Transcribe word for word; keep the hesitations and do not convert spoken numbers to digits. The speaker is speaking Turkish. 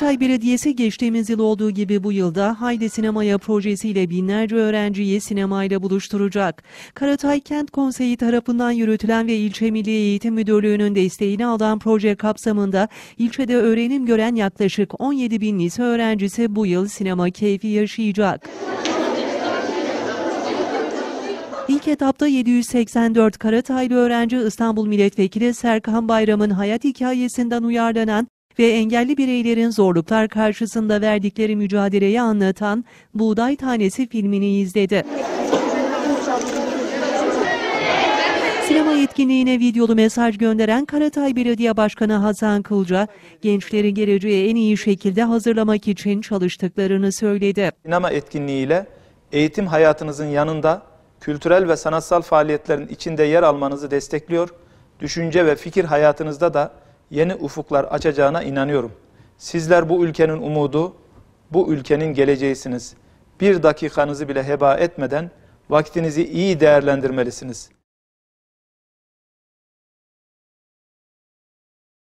Karatay Belediyesi geçtiğimiz yıl olduğu gibi bu yılda Haydi Sinemaya projesiyle binlerce öğrenciyi sinemayla buluşturacak. Karatay Kent Konseyi tarafından yürütülen ve İlçe Milli Eğitim Müdürlüğü'nün desteğini alan proje kapsamında ilçede öğrenim gören yaklaşık on yedi bin lise öğrencisi bu yıl sinema keyfi yaşayacak. İlk etapta yedi yüz seksen dört Karataylı öğrenci İstanbul Milletvekili Serkan Bayram'ın hayat hikayesinden uyarlanan ve engelli bireylerin zorluklar karşısında verdikleri mücadeleyi anlatan Buğday Tanesi filmini izledi. Sinema etkinliğine videolu mesaj gönderen Karatay Belediye Başkanı Hasan Kılca, gençleri geleceğe en iyi şekilde hazırlamak için çalıştıklarını söyledi. Sinema etkinliğiyle eğitim hayatınızın yanında kültürel ve sanatsal faaliyetlerin içinde yer almanızı destekliyor, düşünce ve fikir hayatınızda da yeni ufuklar açacağına inanıyorum. Sizler bu ülkenin umudu, bu ülkenin geleceğisiniz. Bir dakikanızı bile heba etmeden vaktinizi iyi değerlendirmelisiniz.